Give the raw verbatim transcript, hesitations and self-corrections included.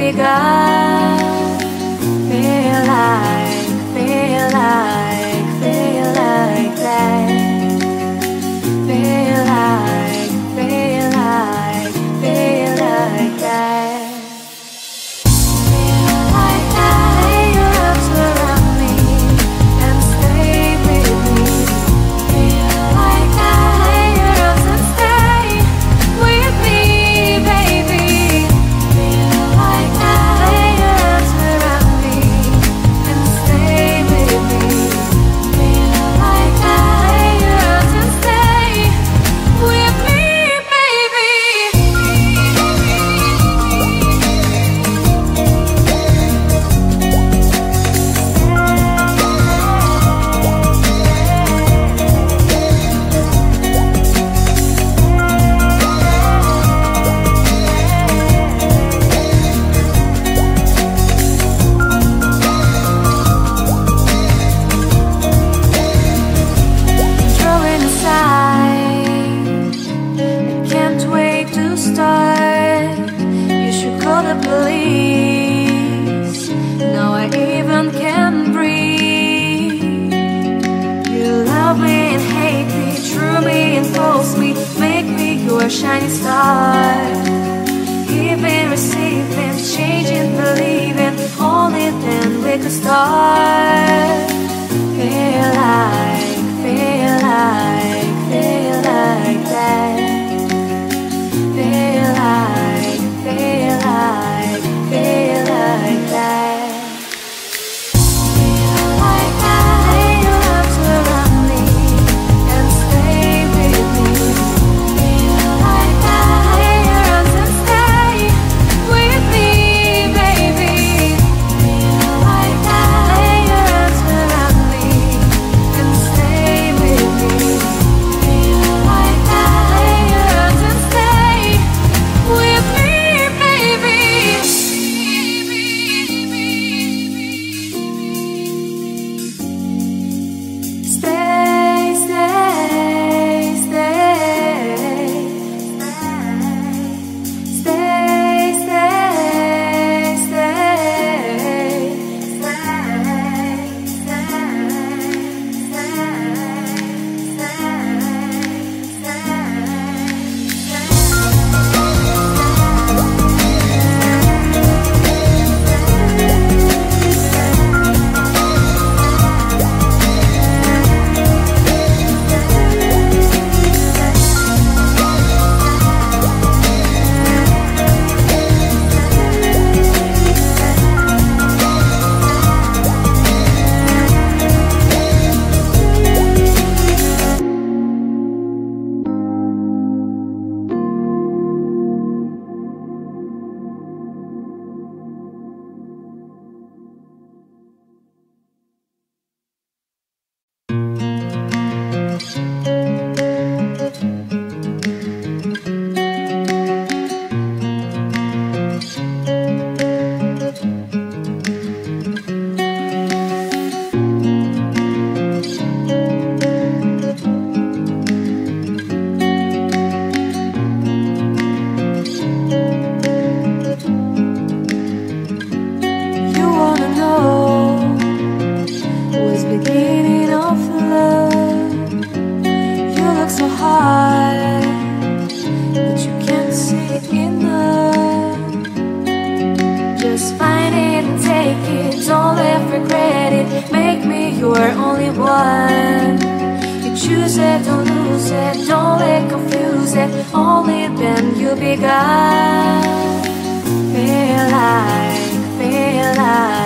begun. Feel like, feel like, feel like that. Feel like, feel like, feel like that. Feel like that. Lay your arms around me and stay with me. Feel like that. Lay your arms and stay with me, baby. Feel like that. Lay your arms around me and stay with me. Feel like that. Lay your arms and stay with me, baby. Throwing aside, I can't wait to start. You should call the police. Now I even can breathe. You love me and hate me, true me and false me, make me your shining star. Giving, receiving, changing, believing, only then we could start. Feel like, feel like, feel like that. Feel like, feel like, feel like that. Feel like that. Lay your arms around me and stay with me. Feel like that. Lay your arms and stay with me, baby. Feel like that. Lay your arms around me and stay with me. Feel like that. Lay your arms and stay with me, baby. Stay, stay, stay, stay, stay, You wanna know what's beginning of love? You look so hard, but you can't see enough. Just find it and take it, don't let regret it. Make me your only one. You choose it, don't lose it, don't let confuse it. Only then you begun. Feel like, feel like